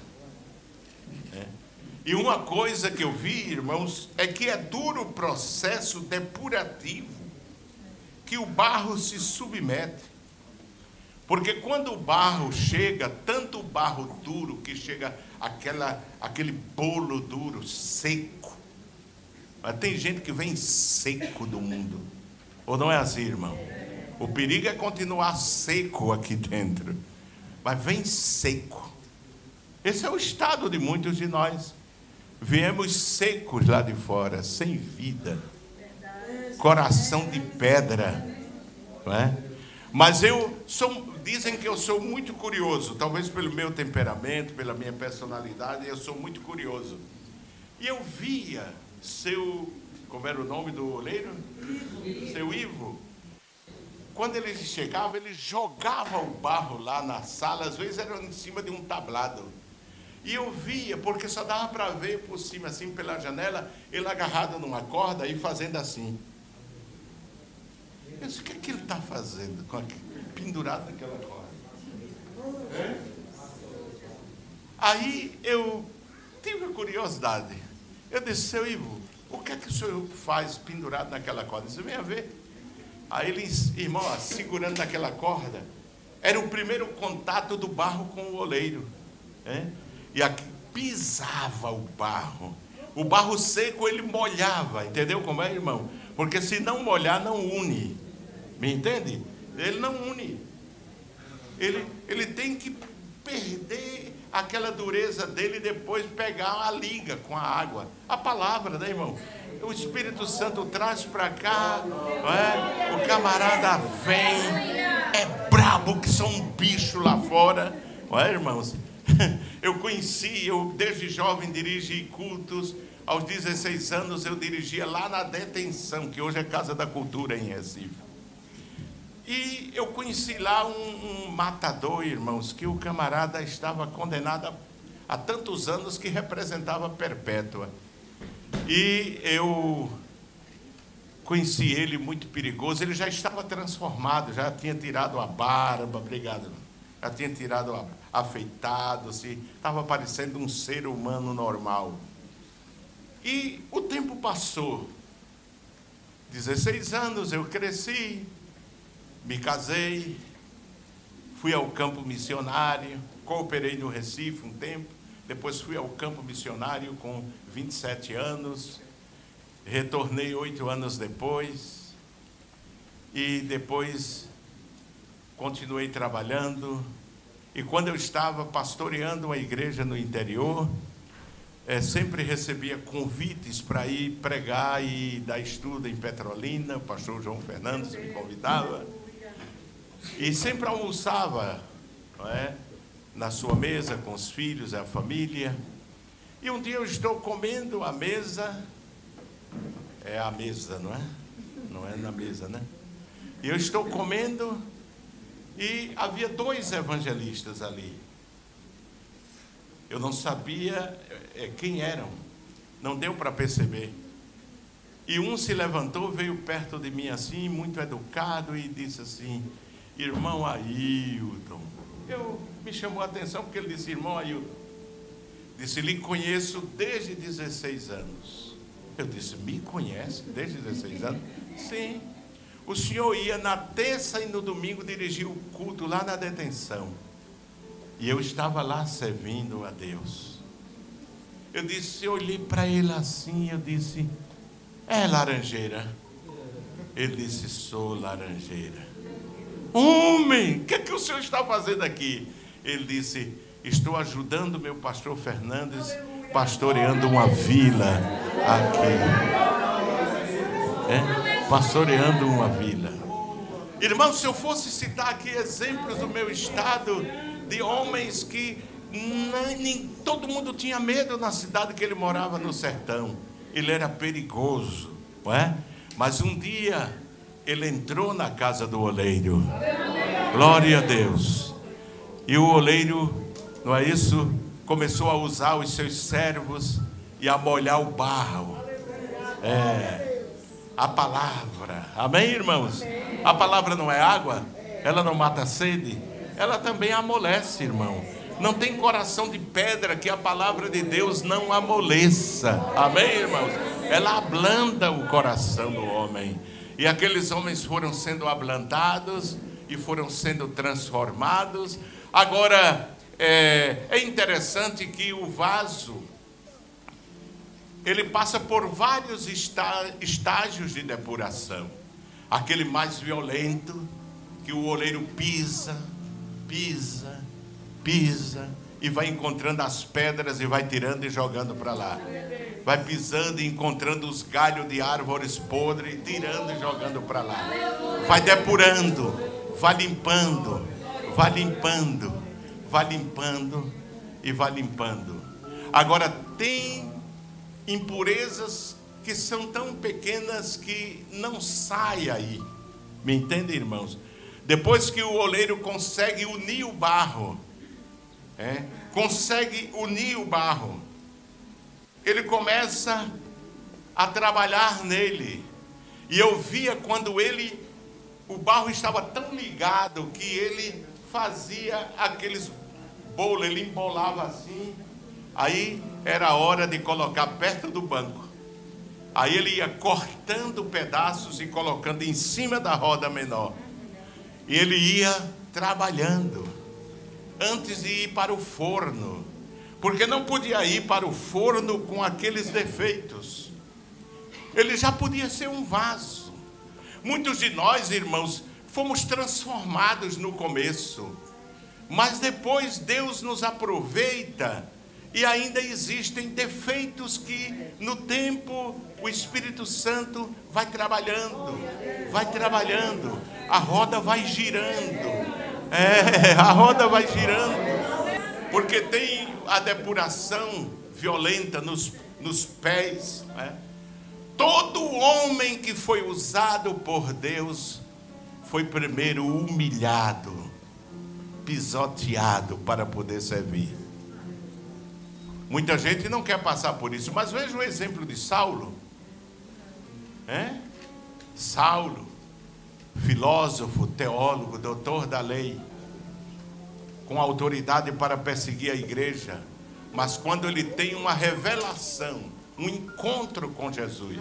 É. E uma coisa que eu vi, irmãos, é que é duro o processo depurativo que o barro se submete. Porque quando o barro chega, tanto o barro duro, que chega aquela, aquele bolo duro, seco. Mas tem gente que vem seco do mundo. Ou não é assim, irmão? O perigo é continuar seco aqui dentro. Mas vem seco. Esse é o estado de muitos de nós. Viemos secos lá de fora, sem vida. Coração de pedra. Não é? Mas eu sou, dizem que eu sou muito curioso, talvez pelo meu temperamento, pela minha personalidade, eu sou muito curioso. E eu via seu, como era o nome do oleiro? Ivo. Seu Ivo. Quando ele chegava, ele jogava o barro lá na sala, às vezes era em cima de um tablado. E eu via, porque só dava para ver por cima, assim, pela janela, ele agarrado numa corda e fazendo assim. Eu disse, o que é que ele está fazendo, com aquele, pendurado naquela corda? É? Aí eu tive a curiosidade. Eu disse, seu Ivo, o que é que o senhor faz pendurado naquela corda? Ele disse, venha ver. Aí ele, irmão, ó, segurando naquela corda, era o primeiro contato do barro com o oleiro. É? E aqui pisava o barro. O barro seco ele molhava, entendeu como é, irmão? Porque se não molhar, não une. Me entende? Ele não une. Ele, ele tem que perder aquela dureza dele e depois pegar a liga com a água. A palavra, né, irmão? O Espírito Santo traz para cá, não é? O camarada vem, é brabo que são um bicho lá fora, não é, irmãos? Eu conheci, eu desde jovem dirigi cultos, aos dezesseis anos eu dirigia lá na detenção, que hoje é Casa da Cultura em Recife. E eu conheci lá um, um matador, irmãos, que o camarada estava condenado a, a tantos anos que representava perpétua. E eu conheci ele muito perigoso, ele já estava transformado, já tinha tirado a barba, obrigado, já tinha tirado, a, afeitado, se estava parecendo um ser humano normal. E o tempo passou, dezesseis anos, eu cresci, me casei, fui ao campo missionário, cooperei no Recife um tempo, depois fui ao campo missionário com vinte e sete anos, retornei oito anos depois, e depois continuei trabalhando, e quando eu estava pastoreando uma igreja no interior, é, sempre recebia convites para ir pregar e dar estudo em Petrolina, o pastor João Fernandes me convidava, e sempre almoçava, não é, na sua mesa com os filhos e a família. E um dia eu estou comendo a mesa, é a mesa, não é? Não é na mesa, né? E eu estou comendo e havia dois evangelistas ali. Eu não sabia é, quem eram, não deu para perceber. E um se levantou, veio perto de mim assim, muito educado, e disse assim, irmão Ailton. Eu, me chamou a atenção porque ele disse, irmão Ailton, disse, lhe conheço desde dezesseis anos. Eu disse, me conhece desde dezesseis anos? Sim. o senhor ia na terça e no domingo dirigir o culto lá na detenção. E eu estava lá servindo a Deus. Eu disse, eu olhei para ele assim, eu disse, é Laranjeira? Ele disse, sou Laranjeira. Homem, o que é que o senhor está fazendo aqui? Ele disse, estou ajudando meu pastor Fernandes, pastoreando uma vila aqui. É? Pastoreando uma vila. Irmão, se eu fosse citar aqui exemplos do meu estado, de homens que nem, nem, todo mundo tinha medo na cidade que ele morava no sertão. Ele era perigoso, não é? Mas um dia ele entrou na casa do oleiro. Glória a Deus. E o oleiro, não é isso? Começou a usar os seus servos e a molhar o barro. É, a palavra. Amém, irmãos? A palavra não é água? Ela não mata a sede? Ela também amolece, irmão. Não tem coração de pedra que a palavra de Deus não amoleça. Amém, irmãos? Ela ablanda o coração do homem. E aqueles homens foram sendo ablandados e foram sendo transformados. Agora, é, é interessante que o vaso, ele passa por vários está, estágios de depuração. Aquele mais violento, que o oleiro pisa, pisa, pisa, e vai encontrando as pedras e vai tirando e jogando para lá. Vai pisando e encontrando os galhos de árvores podres, tirando e jogando para lá. Vai depurando, vai limpando, vai limpando, vai limpando e vai limpando. Agora, tem impurezas que são tão pequenas que não sai aí. Me entendem, irmãos? Depois que o oleiro consegue unir o barro, é, consegue unir o barro, ele começa a trabalhar nele. E eu via quando ele, o barro estava tão ligado que ele fazia aqueles bolos, ele embolava assim. Aí era hora de colocar perto do banco. Aí ele ia cortando pedaços e colocando em cima da roda menor. E ele ia trabalhando antes de ir para o forno, porque não podia ir para o forno com aqueles defeitos. Ele já podia ser um vaso. Muitos de nós, irmãos, fomos transformados no começo, mas depois Deus nos aproveita e ainda existem defeitos que no tempo o Espírito Santo vai trabalhando, vai trabalhando, a roda vai girando, é, a roda vai girando, porque tem a depuração violenta nos, nos pés, né? Todo homem que foi usado por Deus foi primeiro humilhado, pisoteado para poder servir. Muita gente não quer passar por isso, mas veja o exemplo de Saulo. É? Saulo, filósofo, teólogo, doutor da lei, com autoridade para perseguir a igreja, mas quando ele tem uma revelação, um encontro com Jesus,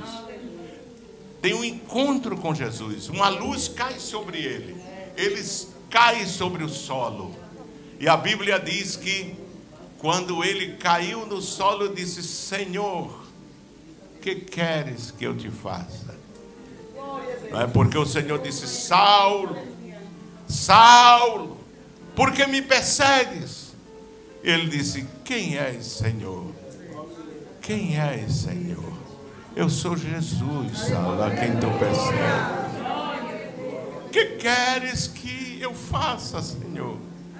tem um encontro com Jesus, uma luz cai sobre ele, ele cai sobre o solo, e a Bíblia diz que quando ele caiu no solo, disse: Senhor, que queres que eu te faça? Não é porque o Senhor disse: Saulo, Saulo, por que me persegues? Ele disse: quem és, Senhor? Quem és, Senhor? Eu sou Jesus, Saulo, a quem tu persegues. Que queres que eu faça, Senhor?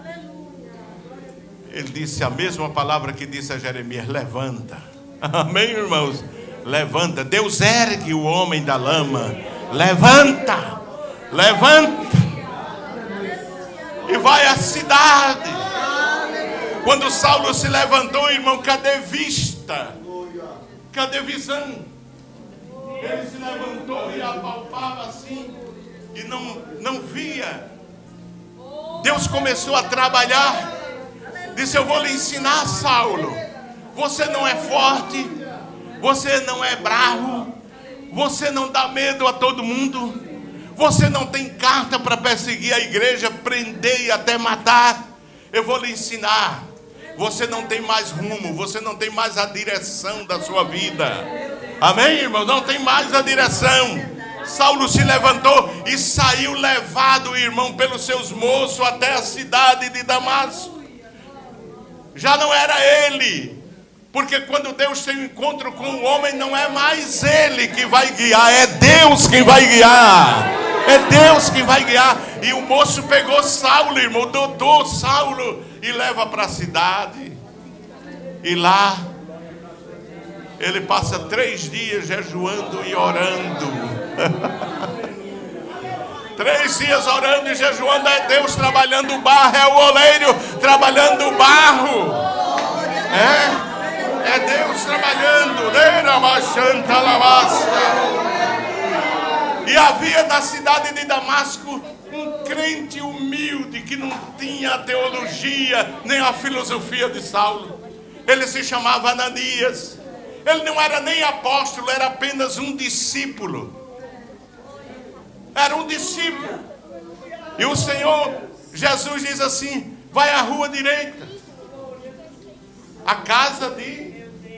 Ele disse a mesma palavra que disse a Jeremias: levanta. Amém, irmãos? Levanta. Deus ergue o homem da lama. Levanta, levanta e vai à cidade. Quando Saulo se levantou, irmão, cadê vista? Cadê visão? Ele se levantou e apalpava assim e não, não via. Deus começou a trabalhar. Disse: eu vou lhe ensinar, Saulo. Você não é forte, você não é bravo, você não dá medo a todo mundo, Você não tem carta para perseguir a igreja, prender e até matar. Eu vou lhe ensinar. Você não tem mais rumo, você não tem mais a direção da sua vida. Amém, irmão? Não tem mais a direção. Saulo se levantou e saiu levado, irmão, pelos seus moços até a cidade de Damasco. Já não era ele, porque quando Deus tem um encontro com o homem, não é mais ele que vai guiar, é Deus quem vai guiar. É Deus quem vai guiar. E o moço pegou Saulo, irmão, o doutor Saulo, e leva para a cidade. E lá ele passa três dias jejuando e orando. Três dias orando e jejuando. É Deus trabalhando o barro, é o oleiro trabalhando o barro. É, é Deus trabalhando. E havia na cidade de Damasco um crente humilde que não tinha a teologia nem a filosofia de Saulo. Ele se chamava Ananias. Ele não era nem apóstolo, era apenas um discípulo. Era um discípulo. E o Senhor Jesus diz assim: vai à rua direita, a casa de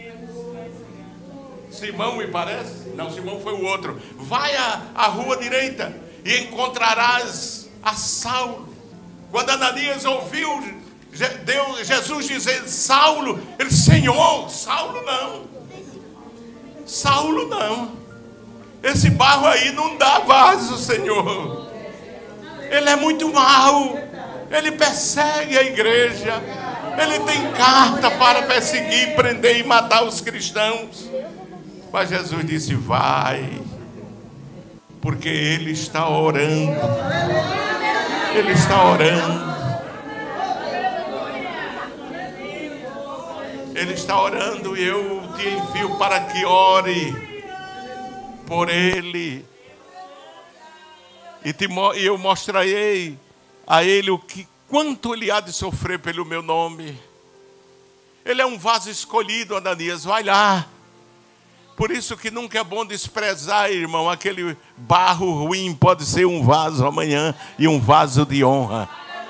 Simão, me parece. Não, Simão foi o outro. Vai à, à rua direita e encontrarás a Saulo. Quando Ananias ouviu Deus, Jesus dizer Saulo, ele disse: Senhor, Saulo não. Saulo não. Esse barro aí não dá vaso, Senhor. Ele é muito mau. Ele persegue a igreja. Ele tem carta para perseguir, prender e matar os cristãos. Mas Jesus disse: vai, porque ele está orando. Ele está orando. Ele está orando e eu te envio para que ore por ele. E, te, e eu mostrarei a ele o que, quanto ele há de sofrer pelo meu nome. Ele é um vaso escolhido, Ananias, vai lá. Por isso que nunca é bom desprezar, irmão, aquele barro ruim pode ser um vaso amanhã e um vaso de honra.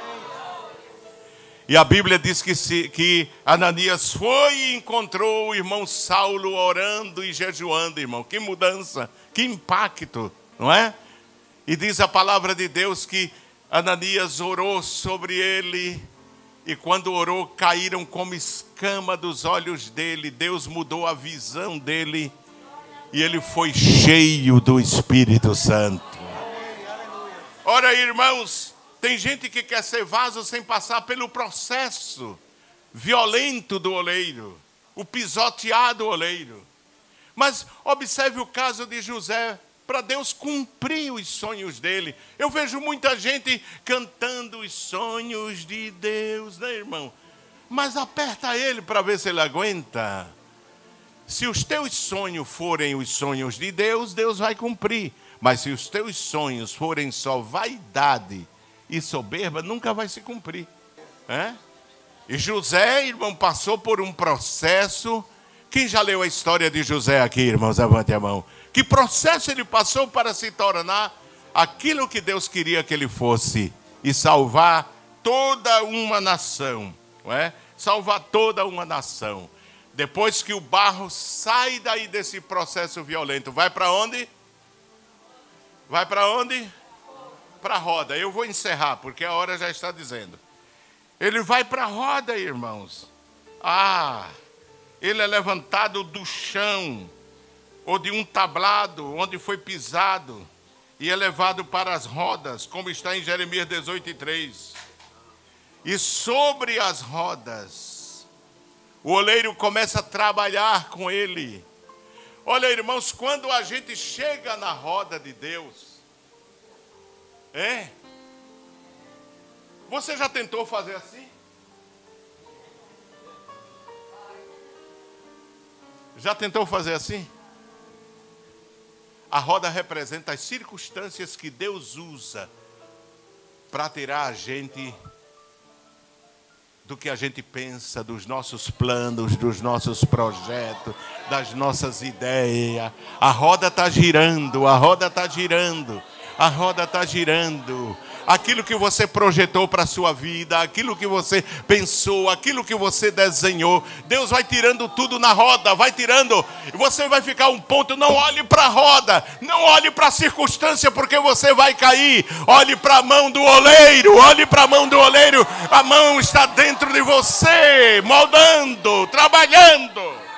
E a Bíblia diz que, se, que Ananias foi e encontrou o irmão Saulo orando e jejuando, irmão. Que mudança, que impacto, não é? E diz a palavra de Deus que Ananias orou sobre ele. E quando orou, caíram como escama dos olhos dele. Deus mudou a visão dele. E ele foi cheio do Espírito Santo. Ora, irmãos, tem gente que quer ser vaso sem passar pelo processo violento do oleiro, o pisoteado oleiro. Mas observe o caso de José, para Deus cumprir os sonhos dele. Eu vejo muita gente cantando os sonhos de Deus, né, irmão? Mas aperta ele para ver se ele aguenta. Se os teus sonhos forem os sonhos de Deus, Deus vai cumprir. Mas se os teus sonhos forem só vaidade e soberba, nunca vai se cumprir. É? E José, irmão, passou por um processo. Quem já leu a história de José aqui, irmãos? Levante a mão. Que processo ele passou para se tornar aquilo que Deus queria que ele fosse e salvar toda uma nação, não é? Salvar toda uma nação. Depois que o barro sai daí desse processo violento, vai para onde? Vai para onde? Para a roda. Eu vou encerrar, porque a hora já está dizendo. Ele vai para a roda, irmãos. Ah, ele é levantado do chão, ou de um tablado onde foi pisado, e é levado para as rodas, como está em Jeremias dezoito e três. E sobre as rodas, o oleiro começa a trabalhar com ele. Olha, irmãos, quando a gente chega na roda de Deus, é? Você já tentou fazer assim? Já tentou fazer assim? A roda representa as circunstâncias que Deus usa para tirar a gente do que a gente pensa, dos nossos planos, dos nossos projetos, das nossas ideias. A roda está girando, a roda está girando. A roda está girando. Aquilo que você projetou para a sua vida, aquilo que você pensou, aquilo que você desenhou, Deus vai tirando tudo na roda, vai tirando. E você vai ficar um ponto, não olhe para a roda, não olhe para a circunstância, porque você vai cair. Olhe para a mão do oleiro, olhe para a mão do oleiro. A mão está dentro de você, moldando, trabalhando.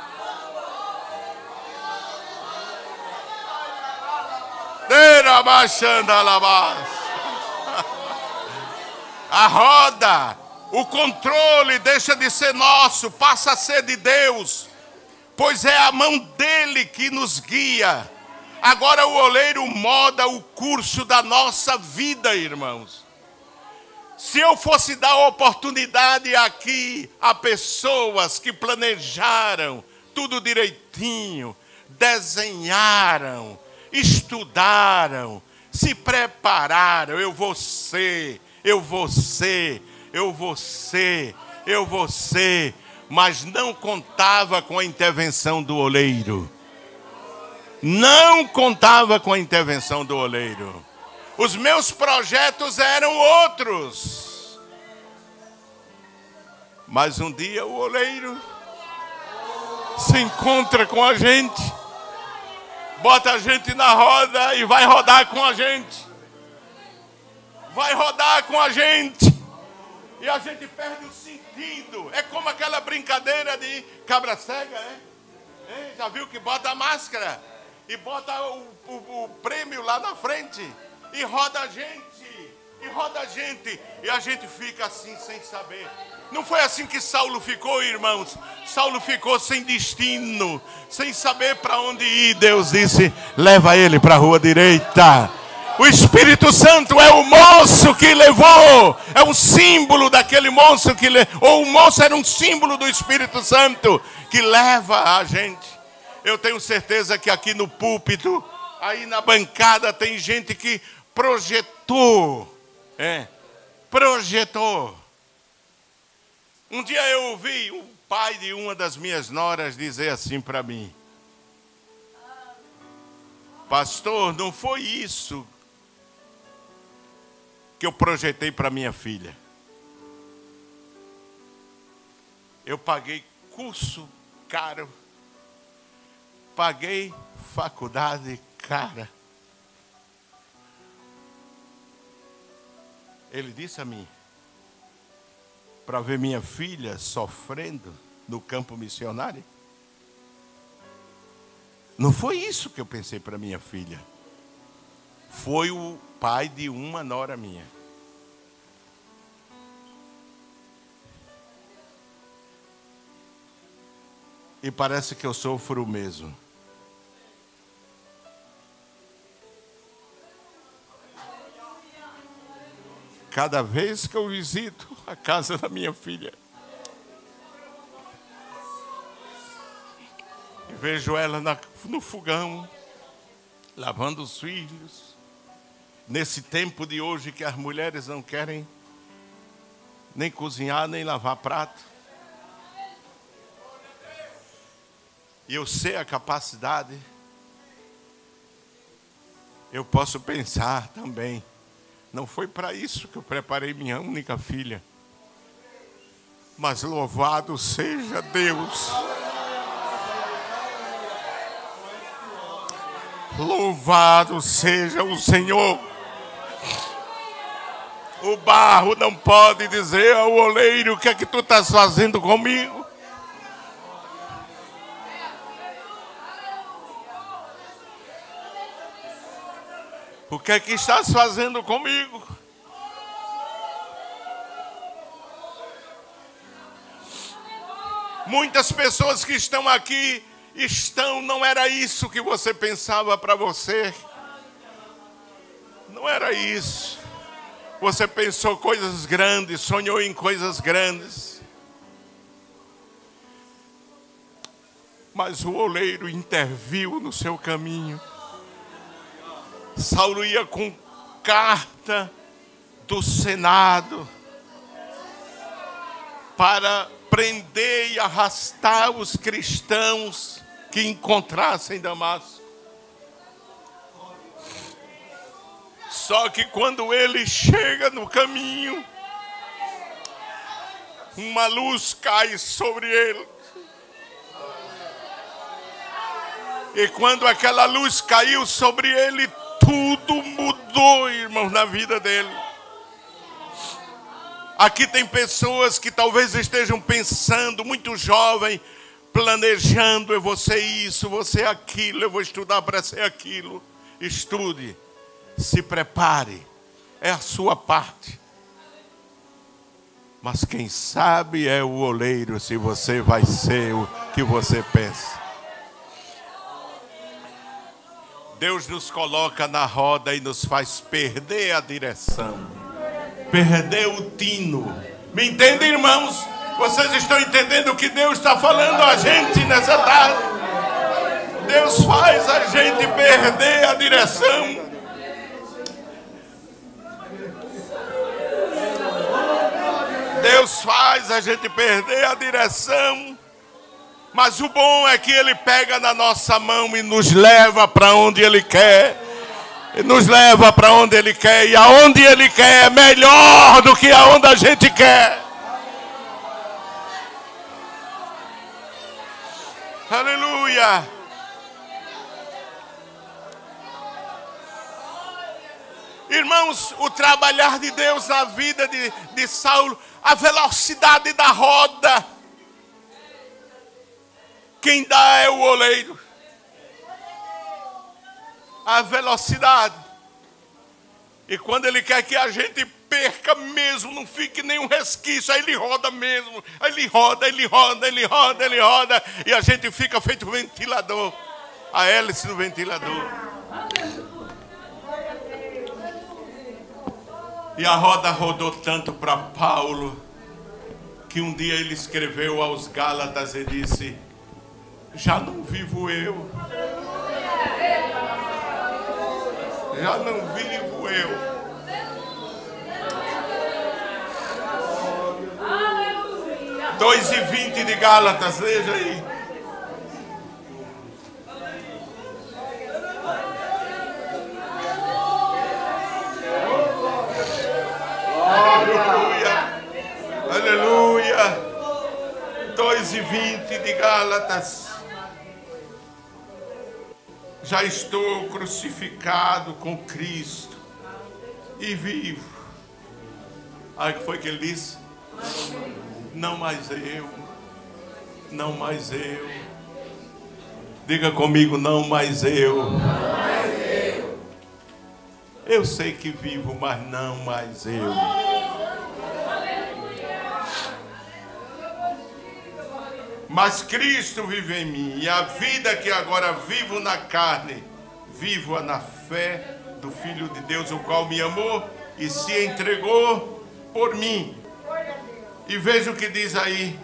A roda, o controle deixa de ser nosso, passa a ser de Deus, pois é a mão dele que nos guia. Agora o oleiro molda o curso da nossa vida, irmãos. Se eu fosse dar oportunidade aqui a pessoas que planejaram tudo direitinho, desenharam, estudaram, se prepararam, eu vou ser, eu vou ser, eu vou ser, eu vou ser, mas não contava com a intervenção do oleiro. Não contava com a intervenção do oleiro. Os meus projetos eram outros. Mas um dia o oleiro se encontra com a gente, bota a gente na roda e vai rodar com a gente. Vai rodar com a gente. E a gente perde o sentido. É como aquela brincadeira de cabra cega, é? É, já viu que bota a máscara e bota o, o, o prêmio lá na frente e roda a gente, e roda a gente, e a gente fica assim sem saber. Não foi assim que Saulo ficou, irmãos. Saulo ficou sem destino, sem saber para onde ir. Deus disse: leva ele para a rua direita. O Espírito Santo é o moço que levou, é um símbolo daquele moço que le... ou o moço era um símbolo do Espírito Santo que leva a gente. Eu tenho certeza que aqui no púlpito, aí na bancada, tem gente que projetou, é, projetou. Um dia eu ouvi o pai de uma das minhas noras dizer assim para mim: pastor, não foi isso que eu projetei para minha filha. Eu paguei curso caro, paguei faculdade cara. Ele disse a mim, para ver minha filha sofrendo no campo missionário. Não foi isso que eu pensei para minha filha. Foi o pai de uma nora minha. E parece que eu sofro mesmo. Cada vez que eu visito a casa da minha filha e vejo ela na, no fogão, lavando os filhos, nesse tempo de hoje que as mulheres não querem nem cozinhar, nem lavar prato. E eu sei a capacidade, eu posso pensar também, não foi para isso que eu preparei minha única filha. Mas louvado seja Deus. Louvado seja o Senhor. O barro não pode dizer ao oleiro: o que é que tu estás fazendo comigo? O que é que estás fazendo comigo? Muitas pessoas que estão aqui estão, não era isso que você pensava para você. Não era isso. Você pensou coisas grandes, sonhou em coisas grandes. Mas o oleiro interviu no seu caminho. Saulo ia com carta do Senado para prender e arrastar os cristãos que encontrassem em Damasco. Só que quando ele chega no caminho, uma luz cai sobre ele. E quando aquela luz caiu sobre ele, tudo mudou, irmãos, na vida dele. Aqui tem pessoas que talvez estejam pensando, muito jovem, planejando: eu vou ser isso, vou ser aquilo, eu vou estudar para ser aquilo. Estude, se prepare, é a sua parte. Mas quem sabe é o oleiro se você vai ser o que você pensa. Deus nos coloca na roda e nos faz perder a direção, perder o tino. Me entendem, irmãos? Vocês estão entendendo o que Deus está falando a gente nessa tarde? Deus faz a gente perder a direção. Deus faz a gente perder a direção. Mas o bom é que Ele pega na nossa mão e nos leva para onde Ele quer. E nos leva para onde Ele quer. E aonde Ele quer é melhor do que aonde a gente quer. Aleluia. Irmãos, o trabalhar de Deus na vida de, de Saulo, a velocidade da roda, quem dá é o oleiro. A velocidade. E quando ele quer que a gente perca mesmo, não fique nenhum resquício, aí ele roda mesmo. Aí ele roda, ele roda, ele roda, ele roda. E a gente fica feito ventilador. A hélice do ventilador. E a roda rodou tanto para Paulo, que um dia ele escreveu aos Gálatas e disse: já não vivo eu, já não vivo eu. dois e vinte de Gálatas, veja aí. Aleluia, aleluia. dois e vinte de Gálatas. Já estou crucificado com Cristo e vivo. Aí que foi que ele disse? Não mais eu, não mais eu. Diga comigo: não mais eu. Eu sei que vivo, mas não mais eu. Mas Cristo vive em mim, e a vida que agora vivo na carne, vivo-a na fé do Filho de Deus, o qual me amou e se entregou por mim. E veja o que diz aí,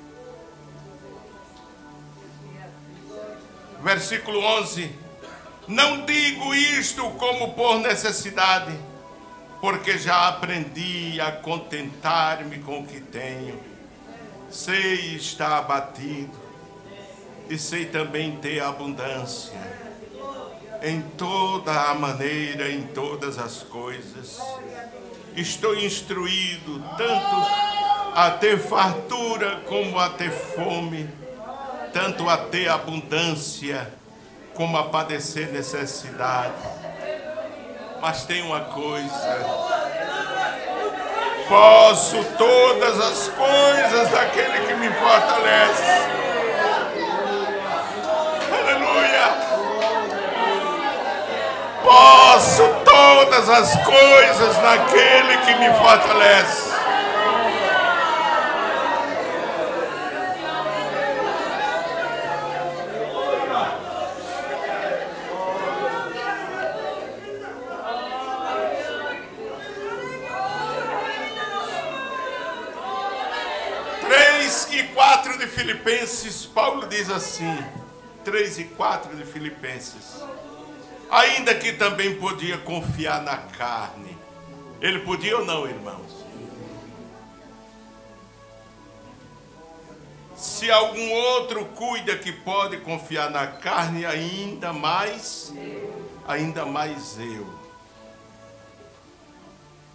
versículo onze: não digo isto como por necessidade, porque já aprendi a contentar-me com o que tenho. Sei estar abatido e sei também ter abundância. Em toda a maneira, em todas as coisas, estou instruído tanto a ter fartura como a ter fome, tanto a ter abundância como a padecer necessidade. Mas tem uma coisa: posso todas as coisas daquele que me fortalece. Aleluia. Posso todas as coisas naquele que me fortalece. três e quatro de Filipenses, Paulo diz assim, três e quatro de Filipenses: ainda que também podia confiar na carne. Ele podia ou não, irmãos? Se algum outro cuida que pode confiar na carne, ainda mais, ainda mais eu.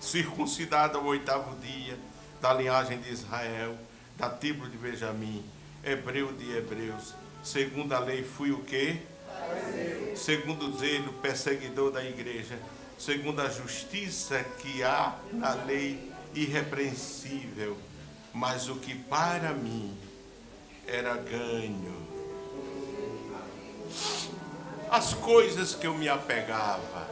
circuncidado ao oitavo dia, da linhagem de Israel, da tribo de Benjamim, hebreu de hebreus, segundo a lei fui o quê? Segundo o zelo, perseguidor da igreja, segundo a justiça que há na lei, irrepreensível, mas o que para mim era ganho, as coisas que eu me apegava,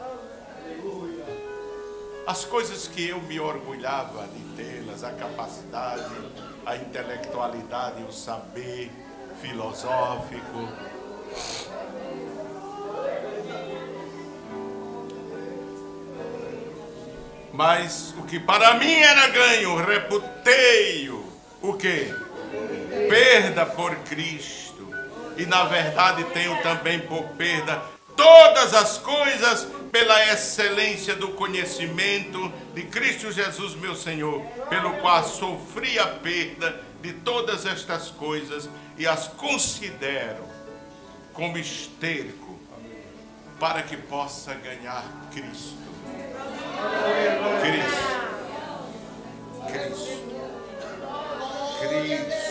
as coisas que eu me orgulhava de tê-las, a capacidade, a intelectualidade, o saber filosófico, mas o que para mim era ganho, reputei-o, o quê? Perda por Cristo. E na verdade tenho também por perda todas as coisas pela excelência do conhecimento de Cristo Jesus meu Senhor, pelo qual sofri a perda de todas estas coisas e as considero como esterco para que possa ganhar Cristo. Cristo. Cristo. Cristo.